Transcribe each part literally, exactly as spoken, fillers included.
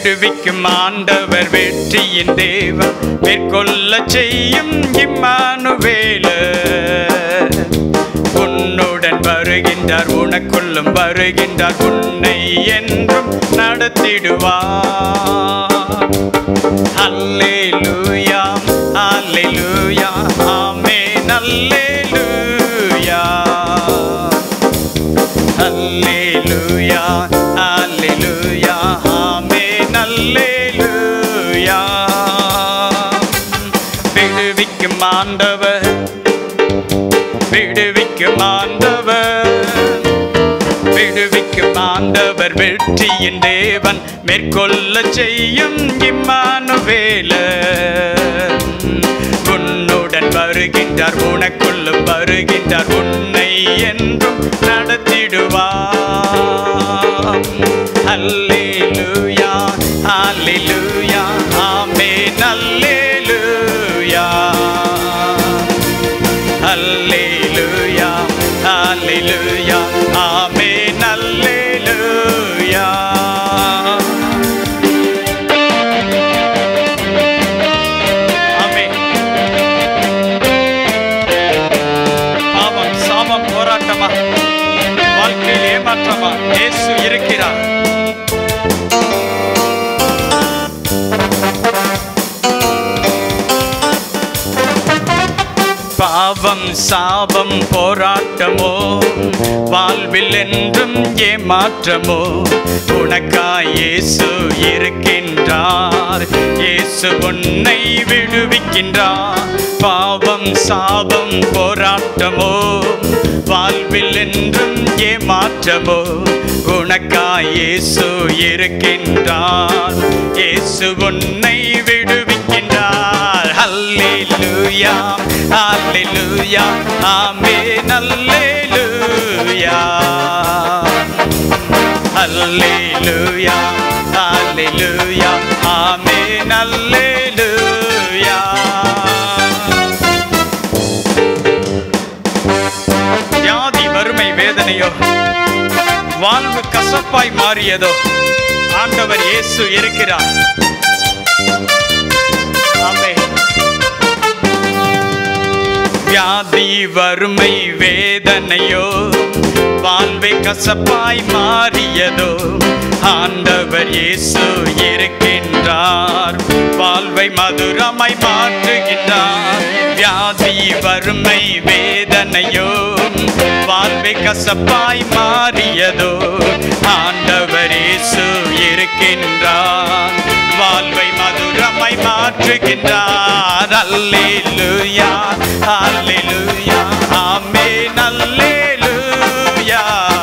விடுவிக்கும் ஆண்டவர் வெற்றியின் தேவன் மேற்கொள்ள செய்யும் இம்மானுவேலர். உன்னுடன் வருகின்றார், உனக்குள்ளும் வருகின்றார், உன்னை என்றும் நடத்திடுவார். அல்லேலூயா அல்லேலூயா ஆமென் அல்லேலூயா அல்லேலூயா அல்லேலூயா ஆமென் அல்லேலூயா. விடுவிக்கும் ஆண்டவர், விடுவிக்கும் ஆண்டவர், விடுவிக்கும் ஆண்டவர் வெற்றியின் தேவன் மேற்கொள்ள செய்யும் இம்மானுவேலர். உன்னுடன் வருகின்றார், உனக்குள்ளும் வருகின்றார், உன்னை என்றும் நடத்திடுவார். அல்லேலூயா அல்லேலூயா ஆமென் அல்லேலூயா அல்லேலூயா அல்லேலூயா ஆமென் அல்லேலூயா. ஆமென். பாவம் சாபம் போராட்டமா, வாழ்க்கையில் ஏமாற்றமா, இயேசு இருக்கிறார். பாவம் சாபம் போராட்டமோ, வாழ்வில் என்றும் ஏமாற்றமோ, உனக்காய் இயேசு இருக்கின்றார். இயேசு உன்னை விடுவிக்கின்றார். பாவம் சாபம் போராட்டமோ, வாழ்வில் என்றும் ஏமாற்றமோ, உனக்காய் இயேசு இருக்கின்றார். இயேசு உன்னை விடுவிக்கின்றார். அல்லேலூயா அல்லேலூயா ஆமென் அல்லேலூயா அல்லேலூயா அல்லேலூயா ஆமென் அல்லேலூயா. வியாதி வறுமை வேதனையோ, வாழ்வு கசப்பாய் மாறியதோ, ஆண்டவர் இயேசு இருக்கிறார். ஆமென். வியாதி வறுமை வேதனையோ, வாழ்வை கசப்பாய் மாறியதோ, ஆண்டவர் இயேசு இருக்கின்றார். வாழ்வை மதுரமாய் மாற்றுகின்றார். வியாதி வறுமை வேதனையோ, வாழ்வை கசப்பாய் மாறியதோ, ஆண்டவர் இயேசு இருக்கின்றார். வாழ்வை மதுரமாய் மாற்றுகின்றார். அல்லேலூயா அல்லேலூயா ஆமென் அல்லேலூயா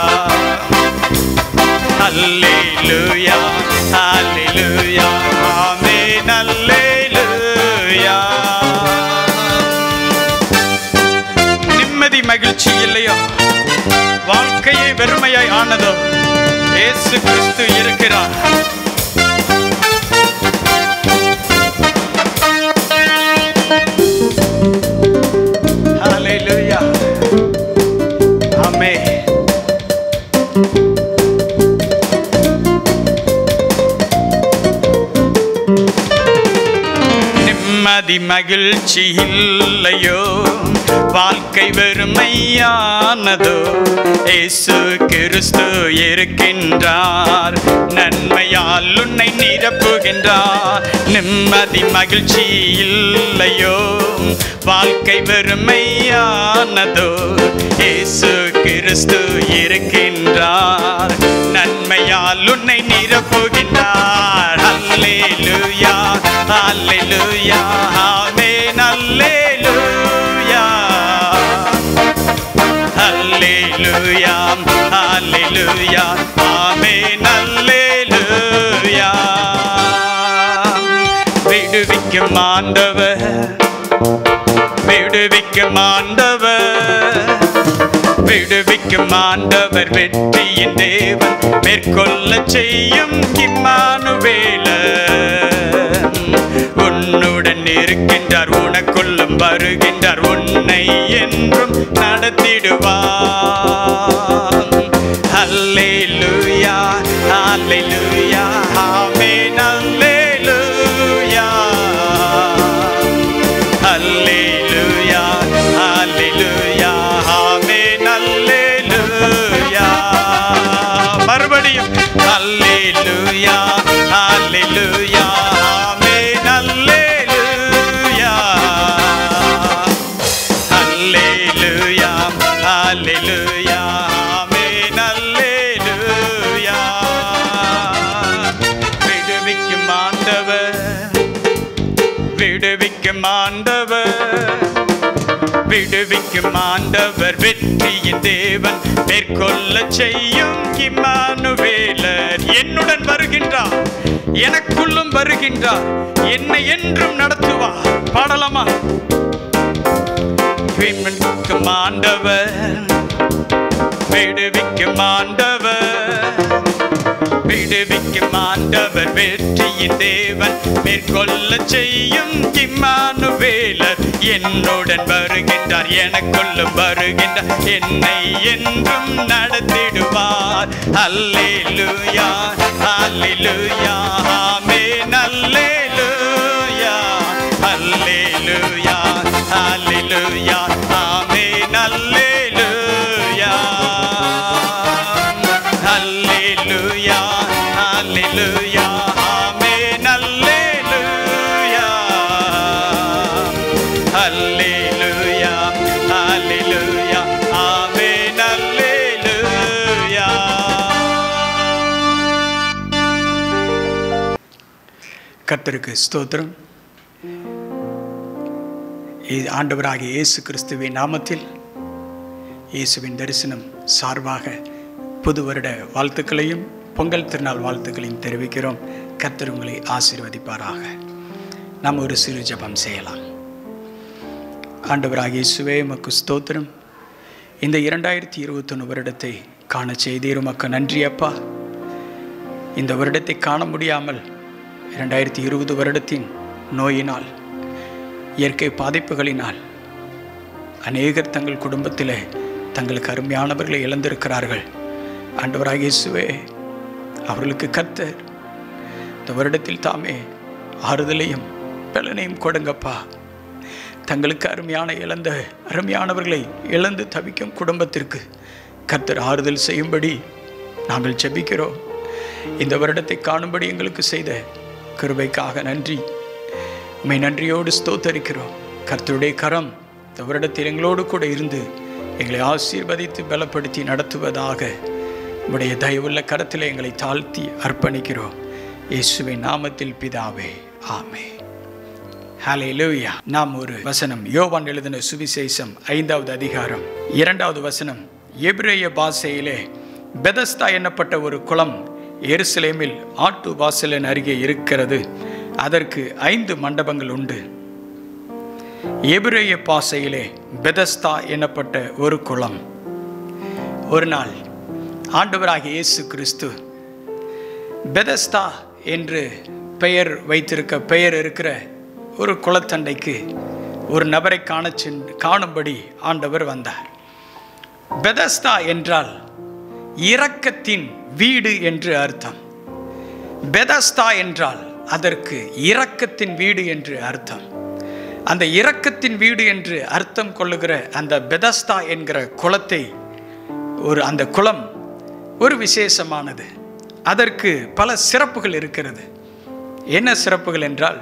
அல்லேலூயா அல்லேலூயா ஆமென் அல்லேலூயா. நிம்மதி மகிழ்ச்சி இல்லையோ, வாழ்க்கையை வெறுமையாய் ஆனதோ, இயேசு கிறிஸ்து இருக்கிறார். Hallelujah. Amen. நிம்மதி மகிழ்ச்சி இல்லையோ, வாழ்க்கை வெறுமையானதோ, இயேசு கிறிஸ்து இருக்கின்றார். நன்மையால் உன்னை நிரப்புகின்றார். நிம்மதி மகிழ்ச்சி இல்லையோ, வாழ்க்கை வெறுமையானதோ, இயேசு கிறிஸ்து இருக்கின்றார். நன்மையால் உன்னை நிரப்புகின்றார். அல்லேலூயா அல்லேலூயா ஆமென் அல்லேலூயா அல்லேலூயா அல்லேலூயா ஆமென் அல்லேலூயா. விடுவிக்கும் ஆண்டவர், விடுவிக்கும் ஆண்டவர், விடுவிக்கும் ஆண்டவர் வெற்றியின் தேவன் மேற்கொள்ள செய்யும் இம்மானுவேலர். உன்னுடன் இருக்கின்றார், உனக்குள்ளும் வருகின்றார், உன்னை என்றும் நடத்திடுவார். அல்லேலூயா அல்லேலூயா ஆமென். அல்லேலூயா ஆமென் அல்லேலூயா. விடுவிக்கும் ஆண்டவர், விடுவிக்கும் ஆண்டவர், விடுவிக்கும் ஆண்டவர், வெற்றியின் தேவன், மேற்கொள்ள செய்யும் இம்மானுவேலர். என்னுடன் வருகின்றார், எனக்குள்ளும் வருகின்றார், என்னை என்றும் நடத்துவார். பாடலாமா? விடுவிக்கும் ஆண்டவர், விடுவிக்கும் ஆண்டவர், விடுவிக்கும் ஆண்டவர், வெற்றியின் தேவன், மேற்கொள்ள செய்யும் இம்மானுவேலர். என்னுடன் வருகின்றார், எனக்குள்ளும் வருகின்றார், என்னை என்றும் நடத்திடுவார். அல்லேலூயா அல்லேலூயா ஆமென் அல்லேலூயா அல்லேலூயா அல்லேலூயா ஆமென் அல்லேலூயா அல்லேலூயா அல்லேலூயா ஆமென் அல்லேலூயா அல்லேலூயா அல்லேலூயா ஆமென் அல்லேலூயா. கர்த்தருக்கு ஸ்தோத்திரம். ஆண்டவராகிய இயேசு கிறிஸ்துவின் நாமத்தில் இயேசுவின் தரிசனம் சார்பாக புது வருட வாழ்த்துக்களையும் பொங்கல் திருநாள் வாழ்த்துக்களையும் தெரிவிக்கிறோம். கர்த்தர் உங்களை ஆசீர்வதிப்பாராக. நாம் ஒரு சிறு ஜெபம் செய்யலாம். ஆண்டவராகிய இயேசுவே உமக்கு ஸ்தோத்திரம். இந்த இரண்டாயிரத்தி இருபத்தொன்று வருடத்தை காண செய்தீர், உமக்கு நன்றி அப்பா. இந்த வருடத்தை காண முடியாமல் இரண்டாயிரத்தி இருபது வருடத்தின் நோயினால், இயற்கை பாதிப்புகளினால் அநேகர் தங்கள் குடும்பத்தில் தங்களுக்கு அருமையானவர்களை இழந்திருக்கிறார்கள். ஆண்டவராகிய இயேசுவே, அவர்களுக்கு கர்த்தர் இந்த வருடத்தில் தாமே ஆறுதலையும் பலனையும் கொடுங்கப்பா. தங்களுக்கு அருமையான இழந்த அருமையானவர்களை இழந்து தவிக்கும் குடும்பத்திற்கு கர்த்தர் ஆறுதல் செய்யும்படி நாங்கள் ஜெபிக்கிறோம். இந்த வருடத்தை காணும்படி எங்களுக்கு செய்த கிருபைக்காக நன்றி. உம்மை நன்றியோடு ஸ்தோத்தரிக்கிறோம். கர்த்தருடைய கரம் இந்த வருடத்தில் எங்களோடு கூட இருந்து எங்களை ஆசீர்வதித்து பலப்படுத்தி நடத்துவதாக உம்முடைய தயவுள்ள கரத்தில் எங்களை தாழ்த்தி அர்ப்பணிக்கிறோம். இயேசுவின் நாமத்தில் பிதாவே, ஆமென். ஹல்லேலூயா. நாம் ஒரு வசனம், யோவான் எழுதின சுவிசேஷம் ஐந்தாவது அதிகாரம் இரண்டாவது வசனம். எபிரேய பாஷையிலே பெதஸ்தா என்னப்பட்ட ஒரு குளம் எருசலேமில் ஆட்டு வாசலின் அருகே இருக்கிறது. அதற்கு ஐந்து மண்டபங்கள் உண்டு. எபிரேய பாஷையிலே பெதஸ்தா என்னப்பட்ட ஒரு குளம். ஒரு நாள் ஆண்டவராகிய இயேசு கிறிஸ்து பெதஸ்தா என்று பெயர் வைத்திருக்க பெயர் இருக்கிற ஒரு குளத்தண்டைக்கு ஒரு நபரை காண சென்று காணும்படி ஆண்டவர் வந்தார். பெதஸ்தா என்றால் இரக்கத்தின் வீடு என்று அர்த்தம். பெதஸ்தா என்றால் அதற்கு இரக்கத்தின் வீடு என்று அர்த்தம். அந்த இரக்கத்தின் வீடு என்று அர்த்தம் கொள்ளுகிற அந்த பெதஸ்தா என்கிற குளத்தை ஒரு அந்த குளம் ஒரு விசேஷமானது. அதற்கு பல சிறப்புகள் இருக்கிறது. என்ன சிறப்புகள் என்றால்,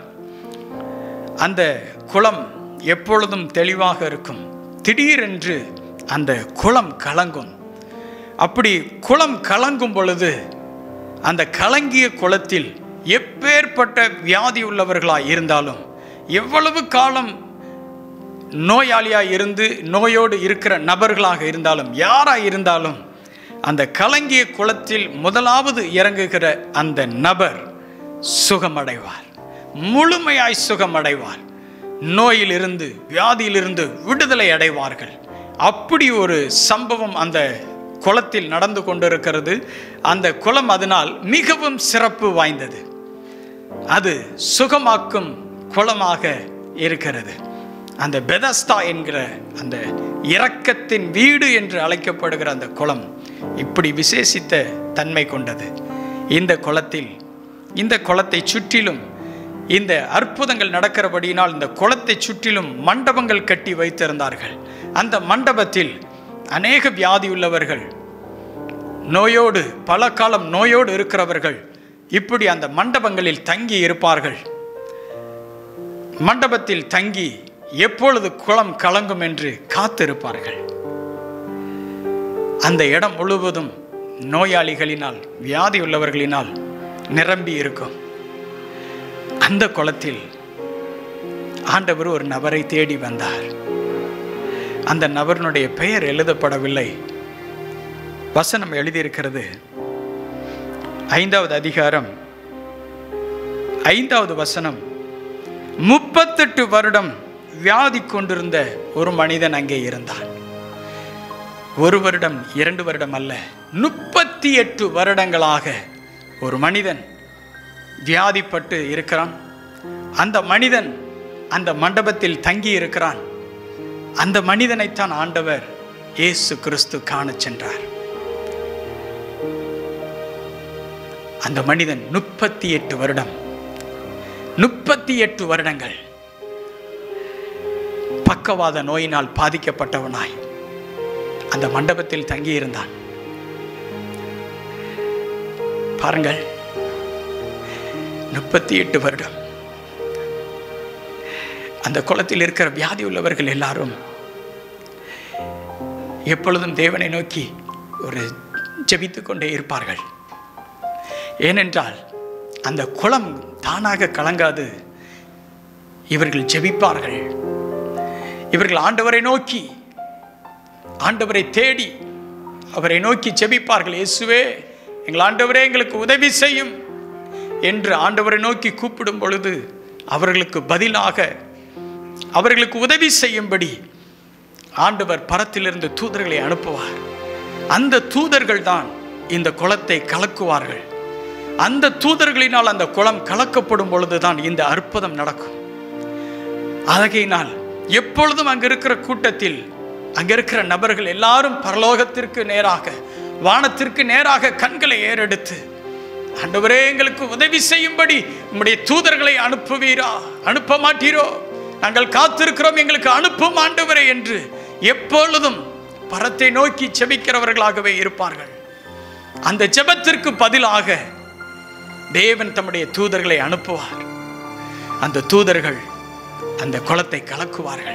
அந்த குளம் எப்பொழுதும் தெளிவாக இருக்கும். திடீரென்று அந்த குளம் கலங்கும். அப்படி குளம் கலங்கும் பொழுது அந்த கலங்கிய குளத்தில் எப்பேற்பட்ட வியாதி உள்ளவர்களாய் இருந்தாலும், எவ்வளவு காலம் நோயாளியாக இருந்து நோயோடு இருக்கிற நபர்களாக இருந்தாலும், யாராக இருந்தாலும், அந்த கலங்கிய குளத்தில் முதலாவது இறங்குகிற அந்த நபர் சுகமடைவார், முழுமையாய் சுகமடைவார். நோயிலிருந்து வியாதியிலிருந்து விடுதலை அடைவார்கள். அப்படி ஒரு சம்பவம் அந்த குளத்தில் நடந்து கொண்டிருக்கிறது. அந்த குளம் அதனால் மிகவும் சிறப்பு வாய்ந்தது. அது சுகமாக்கும் குளமாக இருக்கிறது. அந்த பெதஸ்தா என்கிற அந்த இரக்கத்தின் வீடு என்று அழைக்கப்படுகிற அந்த குளம் இப்படி விசேஷித்த தன்மை கொண்டது. இந்த குளத்தில் இந்த குளத்தை சுற்றிலும் இந்த அற்புதங்கள் நடக்கிறபடியினால் இந்த குளத்தை சுற்றிலும் மண்டபங்கள் கட்டி வைத்திருந்தார்கள். அந்த மண்டபத்தில் அநேக வியாதி உள்ளவர்கள், நோயோடு பல காலம் நோயோடு இருக்கிறவர்கள் இப்படி அந்த மண்டபங்களில் தங்கி இருப்பார்கள். மண்டபத்தில் தங்கி எப்பொழுது குளம் கலங்கும் என்று காத்திருப்பார்கள். அந்த இடம் முழுவதும் நோயாளிகளினால், வியாதி உள்ளவர்களினால் நிரம்பி இருக்கும். அந்த குளத்தில் ஆண்டவர் ஒரு நபரை தேடி வந்தார். அந்த நபரினுடைய பெயர் எழுதப்படவில்லை. வசனம் எழுதியிருக்கிறது. ஐந்தாவது அதிகாரம் ஐந்தாவது வசனம், முப்பத்தெட்டு வருடம் வியாதி கொண்டிருந்த ஒரு மனிதன் அங்கே இருந்தான். ஒரு வருடம், இரண்டு வருடம் அல்ல, முப்பத்தி எட்டு வருடங்களாக ஒரு மனிதன் வியாதிப்பட்டு இருக்கிறான். அந்த மனிதன் அந்த மண்டபத்தில் தங்கி இருக்கிறான். அந்த மனிதனைத்தான் ஆண்டவர் இயேசு கிறிஸ்து காணச் சென்றார். அந்த மனிதன் முப்பத்தி எட்டு வருடம் முப்பத்தி எட்டு வருடங்கள் பக்கவாத நோயினால் பாதிக்கப்பட்டவனாய் அந்த மண்டபத்தில் தங்கியிருந்தான். பாருங்கள், முப்பத்தி எட்டு வருடம் அந்த குளத்தில் இருக்கிற வியாதி உள்ளவர்கள் எல்லாரும் எப்பொழுதும் தேவனை நோக்கி ஒரு ஜெபித்துக் கொண்டே இருப்பார்கள். ஏனென்றால் அந்த குளம் தானாக கலங்காது. இவர்கள் ஜெபிப்பார்கள். இவர்கள் ஆண்டவரை நோக்கி, ஆண்டவரை தேடி அவரை நோக்கி ஜெபிப்பார்கள். இயேசுவே, எங்கள் ஆண்டவரே, எங்களுக்கு உதவி செய்யும் என்று ஆண்டவரை நோக்கி கூப்பிடும் பொழுது அவர்களுக்கு பதிலாக, அவர்களுக்கு உதவி செய்யும்படி ஆண்டவர் பரத்திலிருந்து தூதர்களை அனுப்புவார். அந்த தூதர்கள் தான் இந்த குளத்தை கலக்குவார்கள். அந்த தூதர்களினால் அந்த குளம் கலக்கப்படும் பொழுதுதான் இந்த அற்புதம் நடக்கும். ஆகையினால் எப்பொழுதும் அங்க இருக்கிற கூட்டத்தில், அங்க இருக்கிற நபர்கள் எல்லாரும் பரலோகத்திற்கு நேராக, வானத்திற்கு நேராக கண்களை ஏறெடுத்து, ஆண்டவரே, எங்களுக்கு உதவி செய்யும்படி உம்முடைய தூதர்களை அனுப்புவீரா, அனுப்ப மாட்டீரோ, நாங்கள் காத்திருக்கிறோம், எங்களுக்கு அனுப்பும் ஆண்டவரே என்று எப்பொழுதும் பரத்தை நோக்கி ஜெபிக்கிறவர்களாகவே இருப்பார்கள். அந்த ஜெபத்திற்கு பதிலாக தேவன் தம்முடைய தூதர்களை அனுப்புவார். அந்த தூதர்கள் அந்த குளத்தை கலக்குவார்கள்.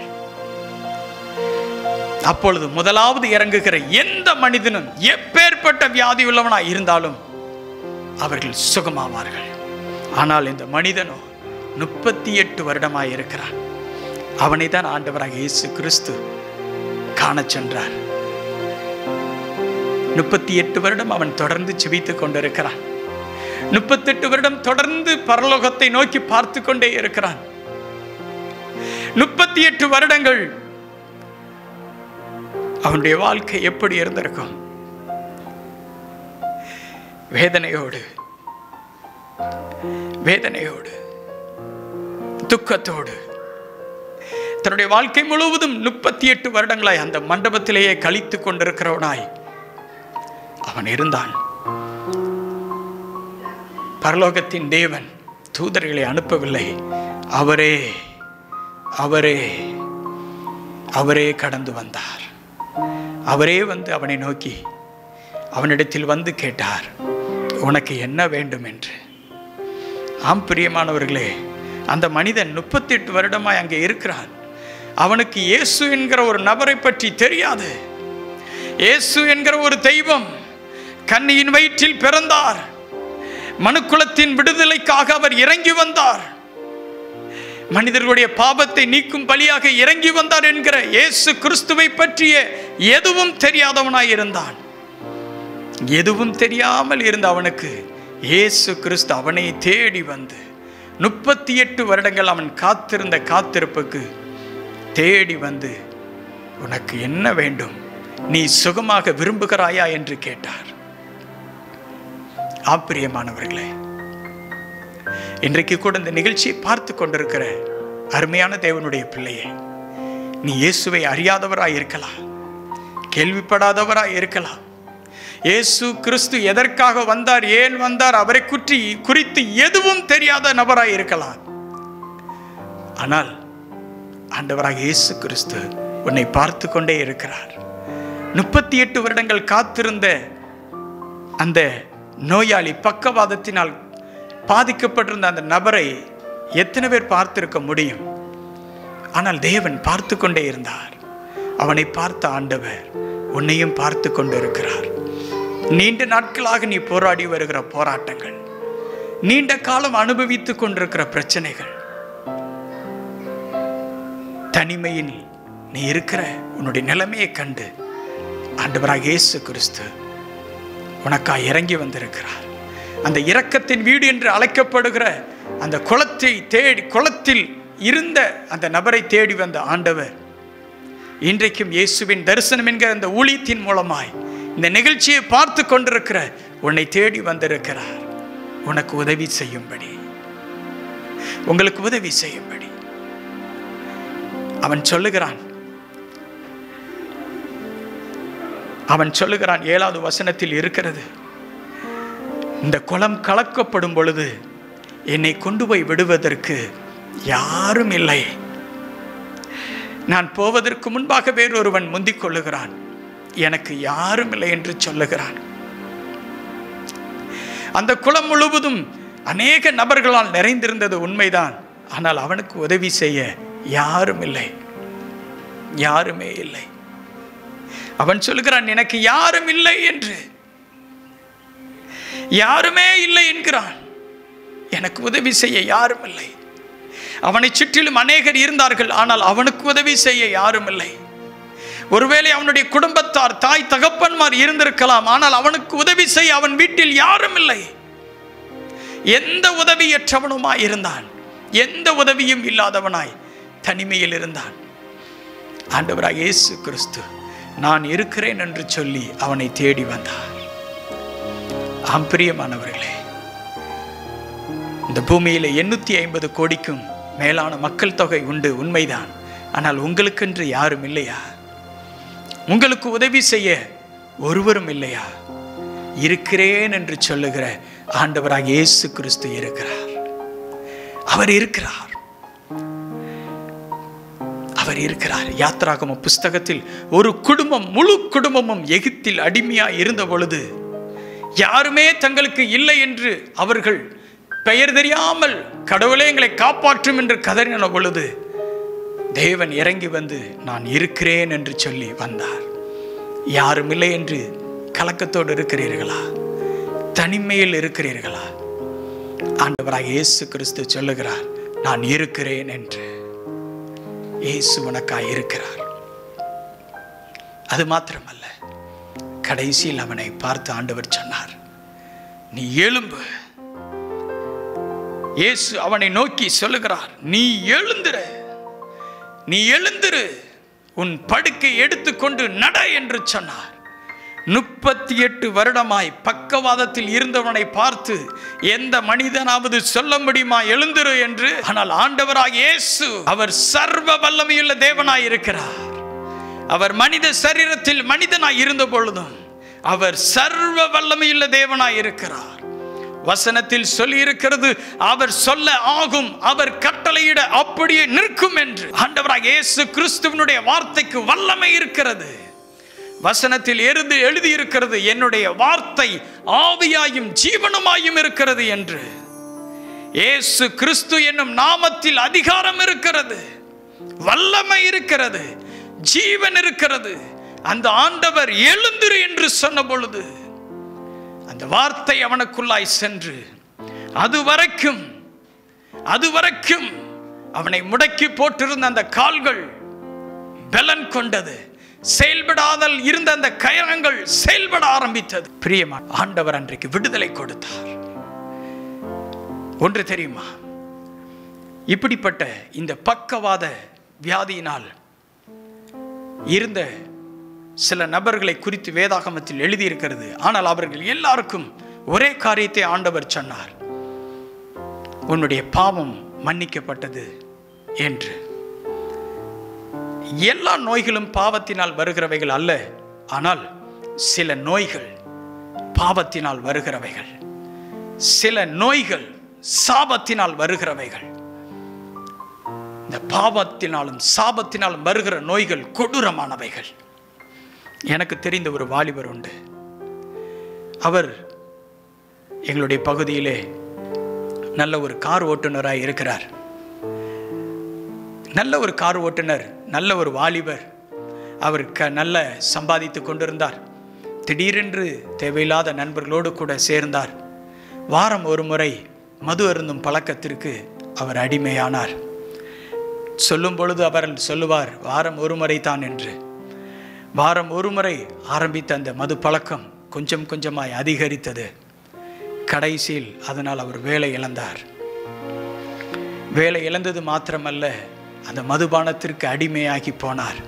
அப்பொழுது முதலாவது இறங்குகிற எந்த மனிதனும் எப்பேற்பட்ட வியாதி உள்ளவனாய் இருந்தாலும் அவர்கள் சுகமாவார்கள். ஆனால் இந்த மனிதனோ முப்பத்தி எட்டு வருடமாய் இருக்கிறான். அவனை தான் ஆண்டவராக இயேசு கிறிஸ்து காணச் சென்றார். முப்பத்தி எட்டு வருடம் அவன் தொடர்ந்து ஜெபித்துக் கொண்டிருக்கிறான். முப்பத்தி எட்டு வருடம் தொடர்ந்து பரலோகத்தை நோக்கி பார்த்து கொண்டே இருக்கிறான். முப்பத்தி எட்டு வருடங்கள் அவனுடைய வாழ்க்கை எப்படி இருந்திருக்கும்? வேதனையோடு, வேதனையோடு, துக்கத்தோடு தன்னுடைய வாழ்க்கை முழுவதும் முப்பத்தி எட்டு வருடங்களாய் அந்த மண்டபத்திலேயே கழித்துக் கொண்டிருக்கிறவனாய் அவன் இருந்தான். பரலோகத்தின் தேவன் தூதர்களை அனுப்பவில்லை. அவரே அவரே அவரே கடந்து வந்தார். அவரே வந்து அவனை நோக்கி அவனிடத்தில் வந்து கேட்டார், உனக்கு என்ன வேண்டும் என்று. ஆம் பிரியமானவர்களே, அந்த மனிதன் முப்பத்தி எட்டு வருடமாய் அங்கே இருக்கிறான். அவனுக்கு இயேசு என்கிற ஒரு நபரை பற்றி தெரியாது. இயேசு என்கிற ஒரு தெய்வம் கன்னியின் வயிற்றில் பிறந்தார். மனுக்குலத்தின் விடுதலைக்காக அவர் இறங்கி வந்தார். மனிதர்களுடைய பாவத்தை நீக்கும் பலியாக இறங்கி வந்தார் என்கிற இயேசு கிறிஸ்துவை பற்றிய எதுவும் தெரியாதவனாய் இருந்தான். எதுவும் தெரியாமல் இருந்த அவனுக்கு இயேசு கிறிஸ்து அவனை தேடி வந்து முப்பத்தி எட்டு வருடங்கள் அவன் காத்திருந்த காத்திருப்புக்கு தேடி வந்து, உனக்கு என்ன வேண்டும், நீ சுகமாக விரும்புகிறாயா என்று கேட்டார். ஆப்பிரியமானவர்களே, இன்றைக்கு கூட இந்த நிகழ்ச்சியை பார்த்து கொண்டிருக்கிற அருமையான தேவனுடைய பிள்ளையே, நீ இயேசுவை அறியாதவராய் இருக்கலாம், கேள்விப்படாதவராய் இருக்கலாம். இயேசு கிறிஸ்து எதற்காக வந்தார், ஏன் வந்தார், அவரை குறித்து குறித்து எதுவும் தெரியாத நபராய் இருக்கலாம். ஆனால் ஆண்டவராக இயேசு கிறிஸ்து உன்னை பார்த்து கொண்டே இருக்கிறார். முப்பத்தி எட்டு வருடங்கள் காத்திருந்த அந்த நோயாளி, பக்கவாதத்தினால் பாதிக்கப்பட்டிருந்த அந்த நபரை எத்தனை பேர் பார்த்திருக்க முடியும்? ஆனால் தேவன் பார்த்து கொண்டே இருந்தார். அவனை பார்த்த ஆண்டவர் உன்னையும் பார்த்து கொண்டிருக்கிறார். நீண்ட நாட்களாக நீ போராடி வருகிற போராட்டங்கள், நீண்ட காலம் அனுபவித்துக் கொண்டிருக்கிற பிரச்சனைகள், தனிமையில் நீ இருக்கிற உன்னுடைய நிலைமையை கண்டு ஆண்டவராகிய இயேசு கிறிஸ்து உனக்காய் இறங்கி வந்திருக்கிறார். அந்த இரக்கத்தின் வீடு என்று அழைக்கப்படுகிற அந்த குளத்தை தேடி, குளத்தில் இருந்த அந்த நபரை தேடி வந்த ஆண்டவர் இன்றைக்கும் இயேசுவின் தரிசனம் என்கிற அந்த ஊழியத்தின் மூலமாய் இந்த நிகழ்ச்சியை பார்த்து கொண்டிருக்கிற உன்னை தேடி வந்திருக்கிறார். உனக்கு உதவி செய்யும்படி, உங்களுக்கு உதவி செய்யும்படி அவன் சொல்லுகிறான். அவன் சொல்லுகிறான் ஏழாவது வசனத்தில் இருக்கிறது, இந்த குளம் கலக்கப்படும் பொழுது என்னை கொண்டு போய் விடுவதற்கு யாரும் இல்லை. நான் போவதற்கு முன்பாக வேறொருவன் முந்திக் கொள்ளுகிறான், எனக்கு யாரும் இல்லை என்று சொல்லுகிறான். அந்த குளம் முழுவதும் அநேக நபர்களால் நிறைந்திருந்தது உண்மைதான். ஆனால் அவனுக்கு உதவி செய்ய யாரும் இல்லை, யாருமே இல்லை. அவன் சொல்லுகிறான், எனக்கு யாரும் இல்லை என்று, யாருமே இல்லை என்கிறான். எனக்கு உதவி செய்ய யாரும் இல்லை. அவனை சுற்றிலும் அநேகர் இருந்தார்கள், ஆனால் அவனுக்கு உதவி செய்ய யாரும் இல்லை. ஒருவேளை அவனுடைய குடும்பத்தார், தாய் தகப்பன்மார் இருந்திருக்கலாம், ஆனால் அவனுக்கு உதவி செய்ய அவன் வீட்டில் யாரும் இல்லை. எந்த உதவியற்றவனுமாய் இருந்தான், எந்த உதவியும் இல்லாதவனாய் தனிமையில் இருந்தான். ஆண்டவராகிய இயேசு கிறிஸ்து நான் இருக்கிறேன் என்று சொல்லி அவனை தேடி வந்தார். ஆம் பிரியமானவர்களே, இந்த பூமியில எண்ணூத்தி ஐம்பது கோடிக்கும் மேலான மக்கள் தொகை உண்டு, உண்மைதான். ஆனால் உங்களுக்கென்று யாரும் இல்லையா? உங்களுக்கு உதவி செய்ய ஒருவரும் இல்லையா? இருக்கிறேன் என்று சொல்லுகிற ஆண்டவராகிய இயேசு கிறிஸ்து இருக்கிறார். அவர் இருக்கிறார், அவர் இருக்கிறார். யாத்ராகம புஸ்தகத்தில் ஒரு குடும்பம், முழு குடும்பமும் எகிப்தில் அடிமையாய் இருந்த பொழுது, யாருமே தங்களுக்கு இல்லை என்று அவர்கள் பெயர் தெரியாமல் கடவுளே எங்களை காப்பாற்றும் என்று கதறின பொழுது தேவன் இறங்கி வந்து நான் இருக்கிறேன் என்று சொல்லி வந்தார். யாரும் இல்லை என்று கலக்கத்தோடு இருக்கிறீர்களா? தனிமையில் இருக்கிறீர்களா? ஆண்டவராகிய இயேசு கிறிஸ்து சொல்லுகிறார், நான் இருக்கிறேன் என்று. இயேசு உனக்காய் இருக்கிறார். அது மாத்திரமல்ல, கடைசியில் அவனை பார்த்து ஆண்டவர் சொன்னார், நீ எழும்பு. இயேசு அவனை நோக்கி சொல்லுகிறார், நீ எழுந்திரு, நீ எழுந்திரு, உன் படுக்கை எடுத்துக்கொண்டு நட என்று சொன்னார். முப்பத்தி எட்டு வருடமாய் பக்கவாதத்தில் இருந்தவனை பார்த்து எந்த மனிதனாவது சொல்ல முடியுமா எழுந்திரு என்று? ஆனால் ஆண்டவராகிய இயேசு அவர் சர்வ வல்லமையுள்ள தேவனாய் இருக்கிறார். அவர் மனித சரீரத்தில் மனிதனாய் இருந்த பொழுதும் அவர் சர்வ வல்லமையுள்ள தேவனாய் இருக்கிறார். வசனத்தில் சொல்லி இருக்கிறது, அவர் சொல்ல ஆகும், அவர் கட்டளையிட அப்படியே நிற்கும் என்று. ஆண்டவராகிய இயேசு கிறிஸ்துவினுடைய வார்த்தைக்கு வல்லமை இருக்கிறது. வசனத்தில் இருந்து எழுதி இருக்கிறது, என்னுடைய வார்த்தை ஆவியாயும் ஜீவனுமாயும் இருக்கிறது என்று. இயேசு கிறிஸ்து என்னும் நாமத்தில் அதிகாரம் இருக்கிறது, வல்லமை இருக்கிறது, ஜீவன் இருக்கிறது. அந்த ஆண்டவர் எழுந்திரு என்று சொன்ன பொழுது அந்த வார்த்தை அவனுக்குள்ளாய் சென்று அதுவரைக்கும் அதுவரைக்கும் அவனை முடக்கி போட்டிருந்த அந்த கால்கள் பலன் கொண்டது. செயல்படாதல் இருந்த அந்த கயங்கள் செயல்பட ஆரம்பித்தது. பிரியமா, ஆண்டவர் அன்றைக்கு விடுதலை கொடுத்தார். ஒன்று தெரியுமா, இப்படிப்பட்ட இந்த பக்கவாத வியாதியினால் இருந்த சில நபர்களை குறித்து வேதாகமத்தில் எழுதியிருக்கிறது. ஆனால் அவர்கள் எல்லாருக்கும் ஒரே காரியத்தை ஆண்டவர் சொன்னார், உன்னுடைய பாவம் மன்னிக்கப்பட்டது என்று. எல்லா நோய்களும் பாவத்தினால் வருகிறவைகள் அல்ல, ஆனால் சில நோய்கள் பாவத்தினால் வருகிறவைகள், சில நோய்கள் சாபத்தினால் வருகிறவைகள். இந்த பாவத்தினாலும் சாபத்தினாலும் வருகிற நோய்கள் கொடூரமானவைகள். எனக்கு தெரிந்த ஒரு வாலிபர் உண்டு. அவர் எங்களுடைய பகுதியிலே நல்ல ஒரு கார் ஓட்டுநராக இருக்கிறார். நல்ல ஒரு கார் ஓட்டுநர், நல்ல ஒரு வாலிபர். அவர் க நல்ல சம்பாதித்து கொண்டிருந்தார். திடீரென்று தேவையில்லாத நண்பர்களோடு கூட சேர்ந்தார். வாரம் ஒரு முறை மது அருந்தும் பழக்கத்திற்கு அவர் அடிமையானார். சொல்லும் பொழுது அவர் சொல்லுவார், வாரம் ஒரு முறை தான் என்று. வாரம் ஒரு முறை ஆரம்பித்த அந்த மது பழக்கம் கொஞ்சம் கொஞ்சமாய் அதிகரித்தது. கடைசியில் அதனால் அவர் வேலை இழந்தார். வேலை இழந்தது மாத்திரமல்ல, அந்த மதுபானத்திற்கு அடிமையாகி போனார்.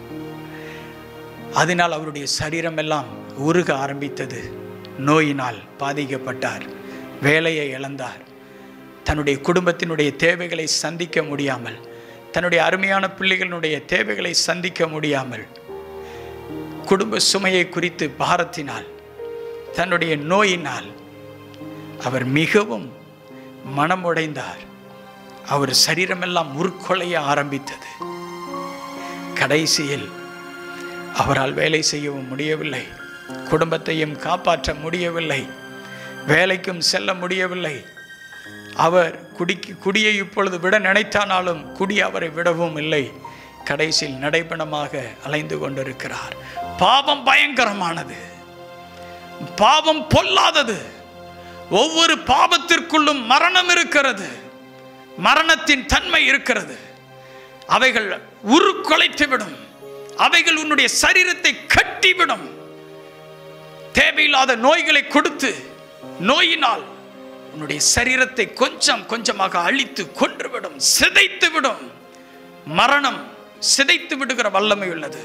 அதனால் அவருடைய சரீரம் எல்லாம் உருக ஆரம்பித்தது. நோயினால் பாதிக்கப்பட்டார். வேலையை இழந்தார். தன்னுடைய குடும்பத்தினுடைய தேவைகளை சந்திக்க முடியாமல், தன்னுடைய அருமையான பிள்ளைகளுடைய தேவைகளை சந்திக்க முடியாமல், குடும்ப சுமையை குறித்து பாரத்தினால், தன்னுடைய நோயினால் அவர் மிகவும் மனமுடைந்தார். அவர் சரீரமெல்லாம் உருக்கொலைய ஆரம்பித்தது. கடைசியில் அவரால் வேலை செய்யவும் முடியவில்லை, குடும்பத்தையும் காப்பாற்ற முடியவில்லை, வேலைக்கும் செல்ல முடியவில்லை. அவர் குடிக்கு குடியை இப்பொழுது விட நினைத்தானாலும் குடி அவரை விடவும் இல்லை. கடைசியில் நடைபணமாக அலைந்து கொண்டிருக்கிறார். பாவம் பயங்கரமானது, பாவம் பொல்லாதது. ஒவ்வொரு பாவத்திற்குள்ளும் மரணம் இருக்கிறது, மரணத்தின் தன்மை இருக்கிறது. அவைகள் உருக்குலைத்துவிடும், அவைகள் உன்னுடைய சரீரத்தை கட்டிவிடும். தேவையில்லாத நோய்களை கொடுத்து நோயினால் உன்னுடைய சரீரத்தை கொஞ்சம் கொஞ்சமாக அழித்து கொன்றுவிடும், சிதைத்து விடும். மரணம் சிதைத்து விடுகிற வல்லமை உள்ளது.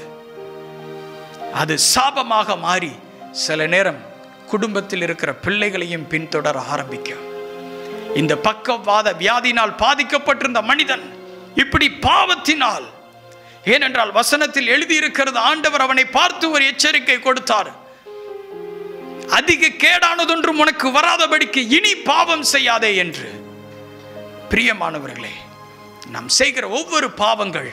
அது சாபமாக மாறி சில நேரம் குடும்பத்தில் இருக்கிற பிள்ளைகளையும் பின்தொடர ஆரம்பிக்கும். இந்த பக்கவாத வியாதியினால் பாதிக்கப்பட்டிருந்த மனிதன் இப்படி பாவத்தினால், ஏனென்றால் வசனத்தில் எழுதியிருக்கிறது, ஆண்டவர் அவனை பார்த்து ஒரு எச்சரிக்கை கொடுத்தார். அதிக கேடானதொன்றும் உனக்கு வராதபடிக்கு இனி பாவம் செய்யாதே என்று. பிரியமானவர்களே, நாம் செய்கிற ஒவ்வொரு பாவங்கள்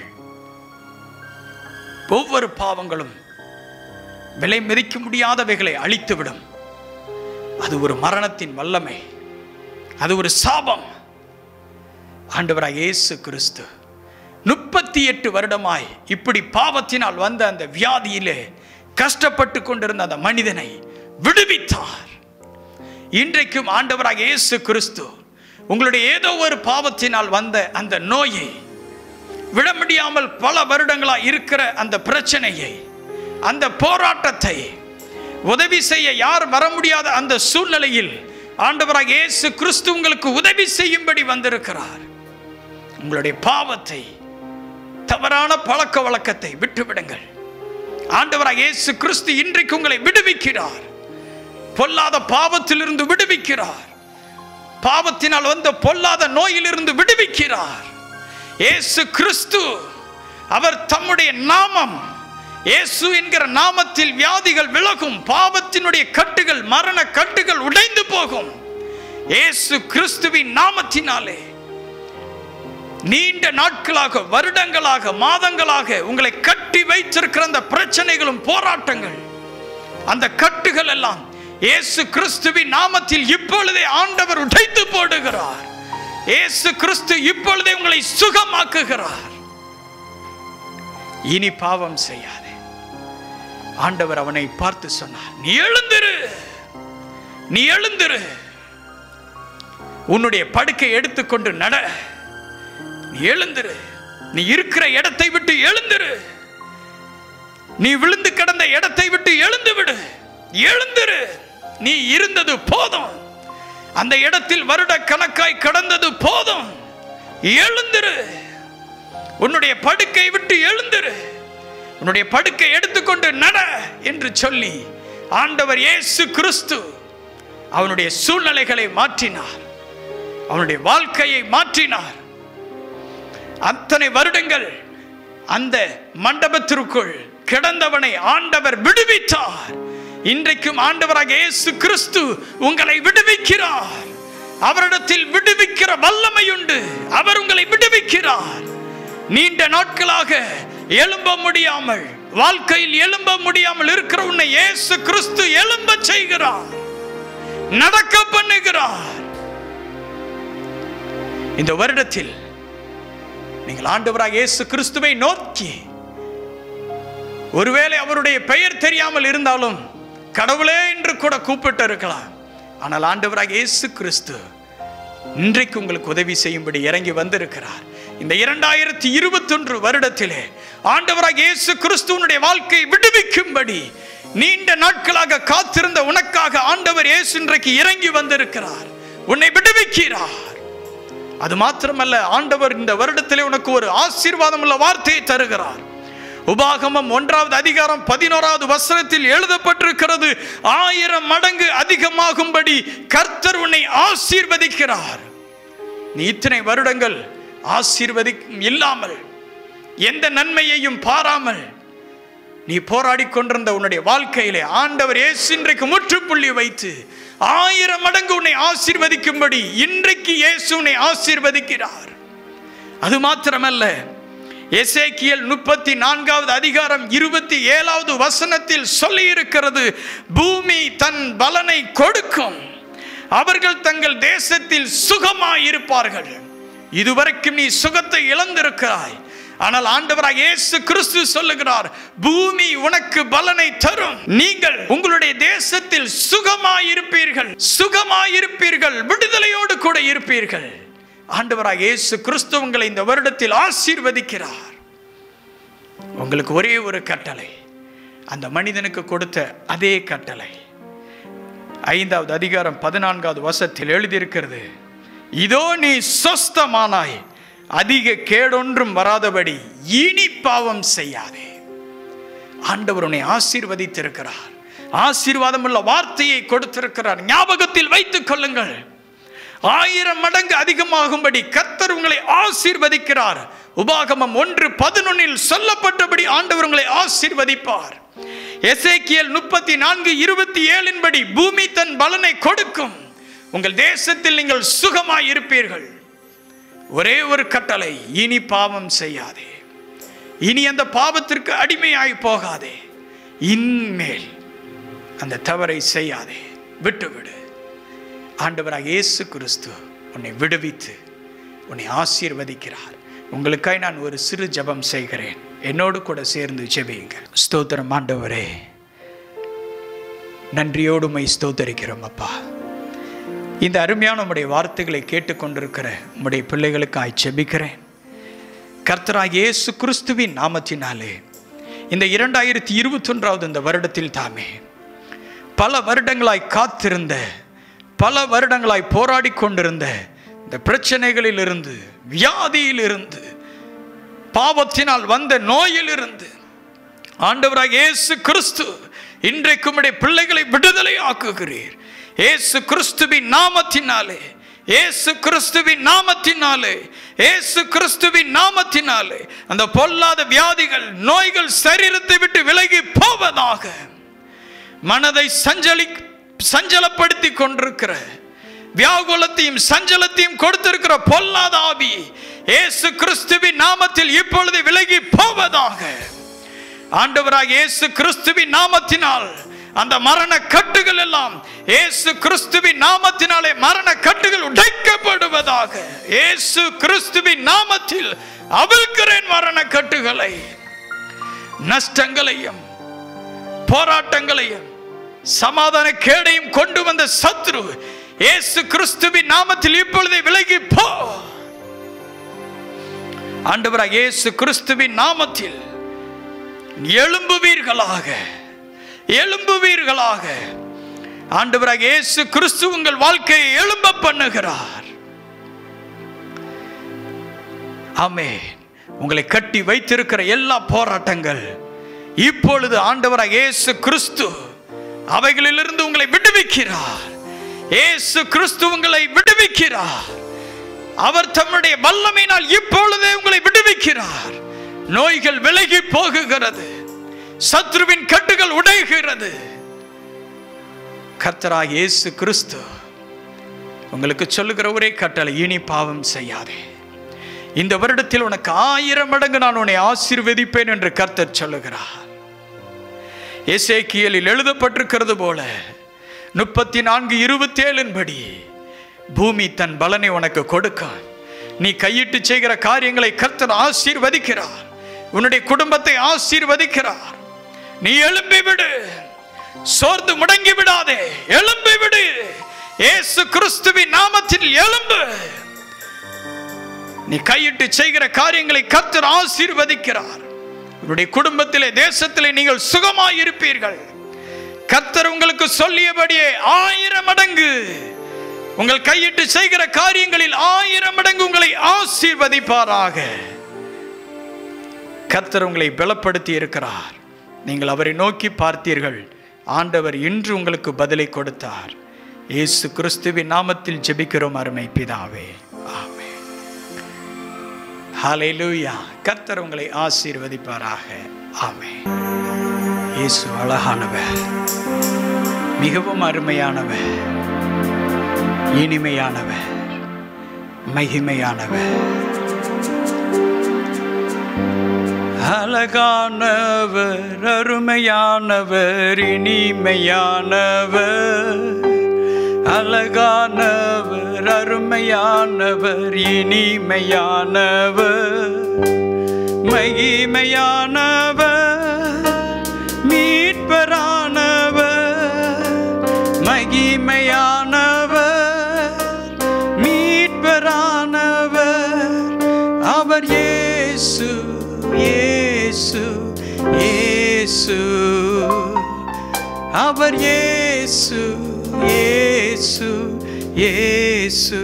ஒவ்வொரு பாவங்களும் விலை மதிக்க முடியாதவைகளை அழித்துவிடும். அது ஒரு மரணத்தின் வல்லமை, அது ஒரு சாபம். ஆண்டவராய் இயேசு கிறிஸ்து முப்பத்தி எட்டு வருடமாய் இப்படி பாவத்தினால் வந்த அந்த வியாதியிலே கஷ்டப்பட்டு கொண்டிருந்த அந்த மனிதனை விடுவித்தார். இன்றைக்கும் ஆண்டவராக இயேசு கிறிஸ்து உங்களுடைய ஏதோ ஒரு பாவத்தினால் வந்த அந்த நோயை, விட முடியாமல் பல வருடங்களாக இருக்கிற அந்த பிரச்சனையை, அந்த போராட்டத்தை, உதவி செய்ய யார் வர முடியாத அந்த சூழ்நிலையில் ஆண்டவராக இயேசு கிறிஸ்து உங்களுக்கு உதவி செய்யும்படி வந்திருக்கிறார். உங்களுடைய பாவத்தை, தவறான பழக்க வழக்கத்தை விட்டுவிடுங்கள். ஆண்டவராக இயேசு கிறிஸ்து இன்றைக்கு உங்களை விடுவிக்கிறார். பொல்லாத பாவத்திலிருந்து விடுவிக்கிறார். பாவத்தினால் வந்த பொல்லாத நோயிலிருந்து விடுவிக்கிறார். இயேசு கிறிஸ்து, அவர் தம்முடைய நாமம், இயேசு என்கிற நாமத்தில் வியாதிகள் விலகும், பாவத்தினுடைய கட்டுகள், மரண கட்டுகள் உடைந்து போகும். இயேசு கிறிஸ்துவின் நாமத்தினாலே நீண்ட நாட்களாக, வருடங்களாக, மாதங்களாக உங்களை கட்டி வைத்திருக்கிற அந்த பிரச்சனைகளும் போராட்டங்கள், அந்த கட்டுகள் எல்லாம் இயேசு கிறிஸ்துவின் நாமத்தில் இப்பொழுதே ஆண்டவர் உடைத்து போடுகிறார். இயேசு கிறிஸ்து இப்பொழுதே உங்களை சுகமாக்குகிறார். இனி பாவம் செய்யாதே. ஆண்டவர் அவனை பார்த்து சொன்னார், நீ எழுந்திரு, நீ எழுந்திரு, உன்னுடைய படுக்கை எடுத்துக்கொண்டு நட. நீ எழுந்திரு, நீ இருக்கிற இடத்தை விட்டு எழுந்திரு, நீ விழுந்து கிடந்த இடத்தை விட்டு எழுந்து விடு. எழுந்திரு, நீ இருந்தது போதும், அந்த இடத்தில் வருட கணக்காய் கடந்தது போதும். எழுந்திரு, உன்னுடைய படுக்கை விட்டு எழுந்திரு, உன்னுடைய படுக்கை எடுத்துக்கொண்டு நட என்று சொல்லி ஆண்டவர் இயேசு கிறிஸ்து அவனுடைய சூழ்நிலைகளை மாற்றினார், அவனுடைய வாழ்க்கையை மாற்றினார். அத்தனை வருடங்கள் அந்த மண்டபத்திற்குள் கிடந்தவனை ஆண்டவர் விடுவித்தார். இன்றைக்கும் ஆண்டவராக இயேசு கிறிஸ்து உங்களை விடுவிக்கிறார். அவரிடத்தில் விடுவிக்கிற வல்லமை உண்டு. அவர் உங்களை விடுவிக்கிறார். நீண்ட நாட்களாக எழும்ப முடியாமல், வாழ்க்கையில் எழும்ப முடியாமல் இருக்கிற உன்னை இயேசு கிறிஸ்து எழும்ப செய்கிறார், நடக்க பண்ணுகிறார். இந்த வருடத்தில் நீங்கள் ஆண்டவராக இயேசு கிறிஸ்துவை நோக்கி ஒருவேளை அவருடைய பெயர் தெரியாமல் இருந்தாலும் கடவுளே என்று கூட கூப்பிட்டு இருக்கலாம். ஆனால் ஆண்டவராக இயேசு கிறிஸ்து இன்றைக்கு உங்களுக்கு உதவி செய்யும்படி இறங்கி வந்திருக்கிறார். இந்த இரண்டாயிரத்தி இருபத்தி ஒன்று வருடத்திலே ஆண்டவராக இயேசு கிறிஸ்துவனுடைய வாழ்க்கையை விடுவிக்கும்படி நீண்ட நாட்களாக காத்திருந்த உனக்காக ஆண்டவர் இயேசு இன்றைக்கு இறங்கி வந்திருக்கிறார், உன்னை விடுவிக்கிறார். அது மாத்திரமல்ல, ஆண்டவர் இந்த வருடத்திலே உனக்கு ஒரு ஆசீர்வாதம் உள்ள வார்த்தையை தருகிறார். உபாகமம் ஒன்றாவது அதிகாரம் பதினோராவது வசனத்தில் எழுதப்பட்டிருக்கிறது, ஆயிரம் மடங்கு அதிகமாகும்படி கர்த்தர் உன்னை ஆசீர்வதிக்கிறார். நீ இத்தனை வருடங்கள் ஆசீர்வதி இல்லாமல் எந்த நன்மையையும் பாராமல் நீ போராடி கொண்டிருந்த உன்னுடைய வாழ்க்கையிலே ஆண்டவர் இயேசு இன்றைக்கு முற்றுப்புள்ளி வைத்து ஆயிரம் மடங்கு உன்னை ஆசீர்வதிக்கும்படி இன்றைக்கு இயேசு உன்னை ஆசீர்வதிக்கிறார். அது மாத்திரமல்ல, எசேக்கியேல் முப்பத்தி நான்காவது அதிகாரம் இருபத்தி ஏழாவது வசனத்தில் சொல்லி இருக்கிறது, பூமி தன் பலனை கொடுக்கும், அவர்கள் தங்கள் தேசத்தில் சுகமாயிருப்பார்கள். இதுவரைக்கும் நீ சுகத்தை இழந்திருக்கிறாய், ஆனால் ஆண்டவராக இயேசு கிறிஸ்து சொல்லுகிறார், பூமி உனக்கு பலனை தரும், நீங்கள் உங்களுடைய தேசத்தில் சுகமாயிருப்பீர்கள், சுகமாயிருப்பீர்கள், விடுதலையோடு கூட இருப்பீர்கள். ஆண்டவராக இயேசு கிறிஸ்து உங்களை இந்த வருடத்தில் ஆசீர்வதிக்கிறார். உங்களுக்கு ஒரே ஒரு கட்டளை, அந்த மனிதனுக்கு கொடுத்த அதே கட்டளை ஐந்தாவது அதிகாரம் பதினான்காவது வசனத்தில் எழுதியிருக்கிறது, இதோ நீ சொஸ்தமானாய், அதிக கேடொன்றும் வராதபடி இனி பாவம் செய்யாதே. ஆண்டவர் உன்னை ஆசீர்வதித்திருக்கிறார், ஆசீர்வாதம் உள்ள வார்த்தையை கொடுத்திருக்கிறார். ஞாபகத்தில் வைத்துக் கொள்ளுங்கள், ஆயிரம் மடங்கு அதிகமாகும்படி கர்த்தர் உங்களை ஆசீர்வதிக்கிறார். உபாகமம் ஒன்று பதினொன்னில் சொல்லப்பட்டபடி ஆண்டவர் உங்களை ஆசீர்வதிப்பார். எசேக்கியேல் முப்பத்தி நான்கு இருபத்தி ஏழின் படி பூமி தன் பலனை கொடுக்கும், உங்கள் தேசத்தில் நீங்கள் சுகமாய் இருப்பீர்கள். ஒரே ஒரு கட்டளை, இனி பாவம் செய்யாதே, இனி அந்த பாவத்திற்கு அடிமையாய் போகாதே, இன்மேல் அந்த தவறை செய்யாதே, விட்டுவிடு. ஆண்டவராக இயேசு கிறிஸ்து உன்னை விடுவித்து உன்னை ஆசீர்வதிக்கிறார். உங்களுக்காய் நான் ஒரு சிறு ஜெபம் செய்கிறேன், என்னோடு கூட சேர்ந்து ஜெபியுங்கள். ஸ்தோத்திரம் ஆண்டவரே, நன்றியோடு உம்மை ஸ்தோத்தரிக்கிறோம் அப்பா. இந்த அருமையான உம்முடைய வார்த்தைகளை கேட்டுக்கொண்டிருக்கிற உம்முடைய பிள்ளைகளுக்காய் ஜெபிக்கிறேன். கர்த்தராகிய இயேசு கிறிஸ்துவின் நாமத்தினாலே இந்த இரண்டாயிரத்தி இருபத்தி ஒன்றாவது இந்த வருடத்தில் தாமே பல வருடங்களாய் காத்திருந்த, பல வருடங்களாய் போராடி கொண்டிருந்த இந்த பிரச்சனைகளிலிருந்து, வியாதியிலிருந்து, பாவத்தினால் வந்த நோயிலிருந்து ஆண்டவராகிய இயேசு கிறிஸ்து இன்றைக்கு உம்முடைய பிள்ளைகளை விடுதலை ஆக்குகிறீர். இயேசு கிறிஸ்துவின் நாமத்தினாலே, இயேசு கிறிஸ்துவின் நாமத்தினாலே, இயேசு கிறிஸ்துவின் நாமத்தினாலே அந்த பொல்லாத வியாதிகள், நோய்கள் சரீரத்தை விட்டு விலகி போவதாக. மனதை சஞ்சலி சஞ்சலப்படுத்தி கொண்டிருக்கிற, வியாகுலத்தையும் சஞ்சலத்தையும் கொடுத்திருக்கிற பொல்லாத ஆவி இயேசு கிறிஸ்துவின் நாமத்தில் இப்பொழுது விலகி போவதாக. ஆண்டவராக இயேசு கிறிஸ்துவின் நாமத்தினால் அந்த மரண கட்டுகள் எல்லாம் இயேசு கிறிஸ்துவின் நாமத்தினாலே மரண கட்டுகள் உடைக்கப்படுவதாக. இயேசு கிறிஸ்துவின் நாமத்தில் அவிழ்க்கிறேன் மரண கட்டுகளை, நஷ்டங்களையும் போராட்டங்களையும் சமாதான கேடையும் கொண்டு வந்த சத்ரு இயேசு கிறிஸ்துவின் நாமத்தில் இப்பொழுது விலகி போ. ஆண்டவராக இயேசு கிறிஸ்துவின் நாமத்தில் எழும்புவீர்களாக, எழும்புவீர்களாக. ஆண்டவராக இயேசு கிறிஸ்து உங்கள் வாழ்க்கையை எழும்ப பண்ணுகிறார். ஆமென். உங்களை கட்டி வைத்திருக்கிற எல்லா போராட்டங்கள் இப்பொழுது ஆண்டவராக இயேசு கிறிஸ்து அவைகளிலிருந்து உங்களை விடுவிக்கிறார். இயேசு கிறிஸ்து உங்களை விடுவிக்கிறார். அவர் தம்முடைய வல்லமையினால் இப்பொழுதே உங்களை விடுவிக்கிறார். நோய்கள் விலகி போகுகிறது, சத்ருவின் கட்டுகள் உடைகிறது. கர்த்தராகிய இயேசு கிறிஸ்து உங்களுக்கு சொல்லுகிற ஒரே கட்டளை, இனி பாவம் செய்யாதே. இந்த வருடத்தில் உனக்கு ஆயிரம் மடங்கு நான் உன்னை ஆசீர்வதிப்பேன் என்று கர்த்தர் சொல்லுகிறார். எசேக்கியேலில் எழுதப்பட்டிருக்கிறது போல முப்பத்தி நான்கு இருபத்தி ஏழின் படி பூமி தன் பலனை உனக்கு கொடுக்கும். நீ கையிட்டு செய்கிற காரியங்களை கர்த்தர் ஆசீர்வதிக்கிறார். உன்னுடைய குடும்பத்தை ஆசீர்வதிக்கிறார். நீ எழும்பி விடு, சோர்ந்து முடங்கி விடாதே, எழும்பி விடு. இயேசு கிறிஸ்துவின் நாமத்தில் எழும்பு. நீ கையிட்டு செய்கிற காரியங்களை கர்த்தர் ஆசீர்வதிக்கிறார். உங்களுடைய குடும்பத்திலே, தேசத்திலே நீங்கள் சுகமாய் இருப்பீர்கள். கர்த்தர் உங்களுக்கு சொல்லியபடியே ஆயிரம் மடங்கு உங்கள் கையிட்டு செய்கிற காரியங்களில் ஆயிரம் மடங்கு உங்களை ஆசீர்வதிப்பாராக. கர்த்தர் உங்களை பலப்படுத்தி இருக்கிறார். நீங்கள் அவரை நோக்கி பார்த்தீர்கள். ஆண்டவர் இன்று உங்களுக்கு பதிலை கொடுத்தார். இயேசு கிறிஸ்துவின் நாமத்தில் ஜெபிக்கிறோம் அருமை பிதாவே, ஆமென். ஹல்லேலூயா. கர்த்தர் உங்களை ஆசீர்வதிப்பாராக, ஆமென். இயேசு அழகானவர், மிகவும் அருமையானவர், இனிமையானவர், மகிமையானவர். அழகானவர், அருமையானவர், இனிமையானவர். அழகானவர், அருமையானவர், இனிமையானவர், மகிமையானவர், மீட்பரானவர். மகிமையானவர், மீட்பரானவர். அவர் இயேசு, இயேசு, இயேசு. அவர் இயேசு, இயேசு, இயேசு.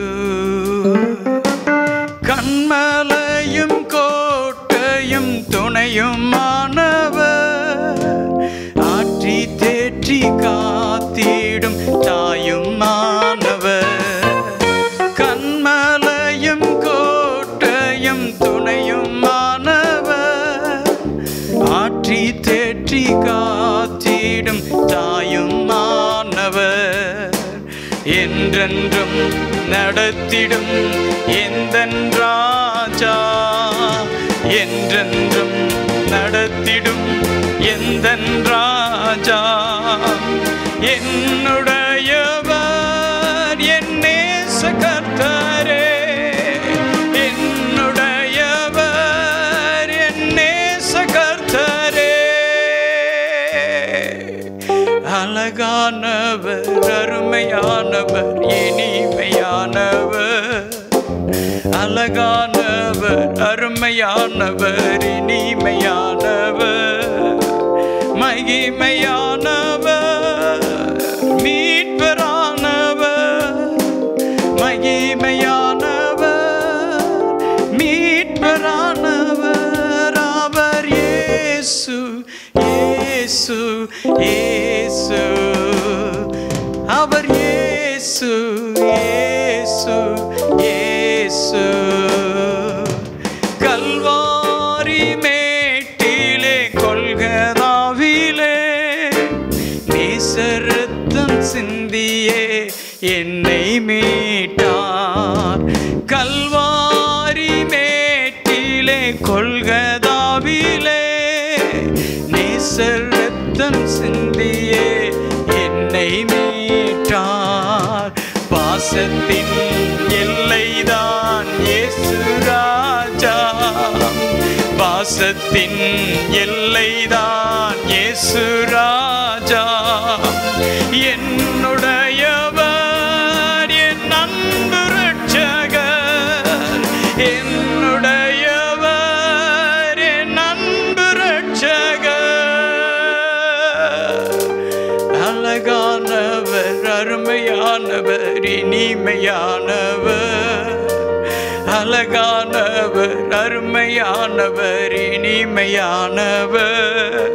கண்மலையும் கோட்டையும் துணையுமானவர், ஆற்றி தேற்றி காத்திடும் தாயுமானவர். கண்மலையும் கோட்டையும் துணையுமானவர், ஆற்றி தேற்றி காத்திடும் தாயுமானவர். என்றென்றும் நடத்திடும் எந்தன் ராஜா, என்றென்றும் நடத்திடும் எந்தன் ராஜா. என்னுடையவர் என் நேச கர்த்தரே, என்னுடையவர் என் நேச கர்த்தரே. அழகானவர், அருமையானவர், இனிமையானவர். அழகானவர், அருமையானவர், இனிமையானவர், மகிமையானவர், மீட்பரானவர். மகிமையானவர், மீட்பரானவர். அவர் இயேசு, இயேசு, இயேசு. அவர் இயேசு, இயேசு, இயேசு. கல்வாரி மேட்டிலே, கொல்கதாவிலே நேசரத்தம் சிந்தியே என்னை மீட்டார். கல்வாரி மேட்டிலே, கொல்கதாவிலே நேசரத்தம் சிந்தியே என்னை மீட்டார். பாசத்தின் எல்லைதான் இயேசு ராஜா, பாசத்தின் எல்லைதான் இயேசு ராஜா. என்னுடையவர் என் அன்பு ரட்சகர், என்னுடையவர் என் அன்பு ரட்சகர். அழகானவர், அருமையானவர், இனிமையானவர். அழகானவர், அருமையானவர், இனிமையானவர்,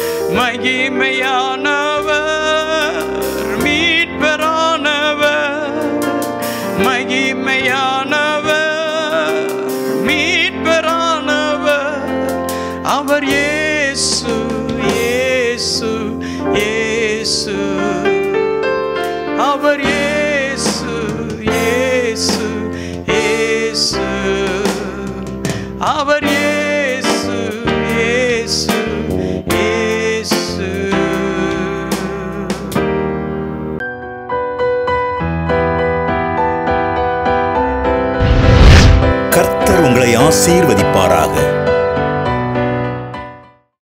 மகிமையானவர், மீட்பரானவர். மகிமையானவர், மீட்பரானவர். அவர் இயேசு, இயேசு, இயேசு. அவர் இயேசு, இயேசு, இயேசு. அவர் இயேசு, இயேசு, இயேசு. கர்த்தர் உங்களை ஆசீர்வதிப்பாராக.